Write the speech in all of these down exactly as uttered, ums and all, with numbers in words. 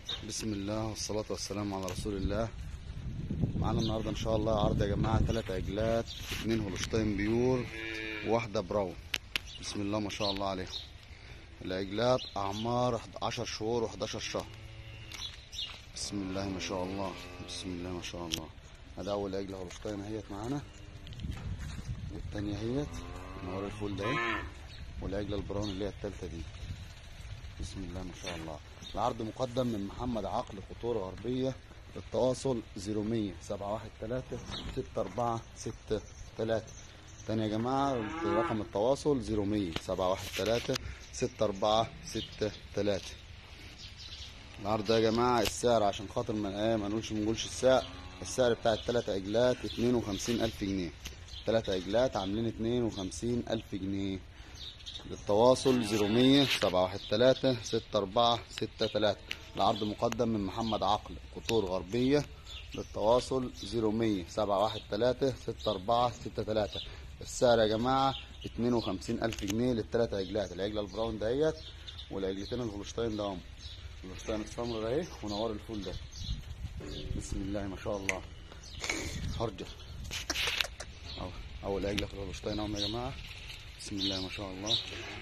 بسم الله والصلاة والسلام على رسول الله. معانا النهاردة ان شاء الله عرض يا جماعة تلات عجلات، اتنين هولشتاين بيور وواحدة براون. بسم الله ما شاء الله عليهم. العجلات اعمار عشر شهور وحداشر شهر. بسم الله ما شاء الله، بسم الله ما شاء الله. ادي اول عجلة هولشتاين اهيت معانا، والتانية اهيت نور الفول ده اهي، والعجلة البراون اللي هي التالتة دي. بسم الله ما شاء الله. العرض مقدم من محمد عقل، خطورة غربية. التواصل صفر مية سبعة واحد تلاتة ستة أربعة ستة تلاتة. تاني يا جماعة رقم التواصل صفر مية سبعة واحد تلاتة ستة أربعة ستة تلاتة. العرض ده يا جماعة السعر عشان خاطر ما ايه ما نقولش ما نقولش السعر. السعر بتاع التلات عجلات اتنين وخمسين ألف جنيه. تلات عجلات عاملين اتنين وخمسين ألف جنيه. للتواصل صفر مية سبعة واحد تلاتة ستة أربعة ستة تلاتة. العرض مقدم من محمد عقل، قطور غربية. للتواصل صفر مية سبعة واحد تلاتة ستة أربعة ستة تلاتة. السعر يا جماعة اتنين وخمسين ألف جنيه للتلات عجلات. العجلة البراون دهيت، والعجلتين الهولشتاين دهم. الهولشتاين السمرا ده اهي، ونوار الفول ده. بسم الله ما شاء الله. هرجة أو أول عجلة في الهولشتاين اهم يا جماعة. بسم الله ما شاء الله.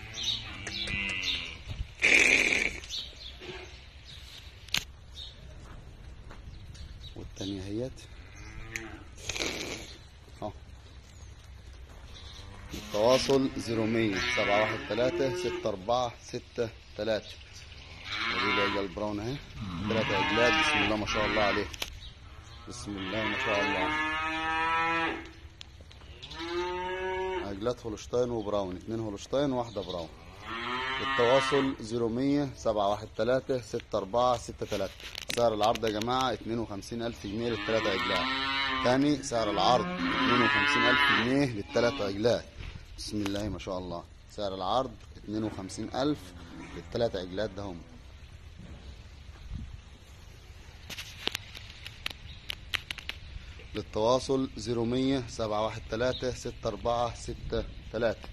والتانية اهيت اهو. التواصل صفر مية سبعة واحد تلاتة ستة أربعة ستة تلاتة. ودي العجلة البراون اهي، تلات عجلات. بسم الله ما شاء الله عليه، بسم الله ما شاء الله. عجلات هولشتاين وبراون، اتنين هولشتاين وواحدة براون. التواصل صفر مية سبعة واحد تلاتة ستة أربعة ستة تلاتة. سعر العرض يا جماعة اتنين وخمسين ألف جنيه للتلات عجلات. تاني سعر العرض اتنين وخمسين ألف جنيه للتلات عجلات. بسم الله ما شاء الله. سعر العرض اتنين وخمسين ألف للتلات عجلات ده هم. للتواصل صفر مية سبعة واحد تلاتة ستة أربعة ستة تلاتة.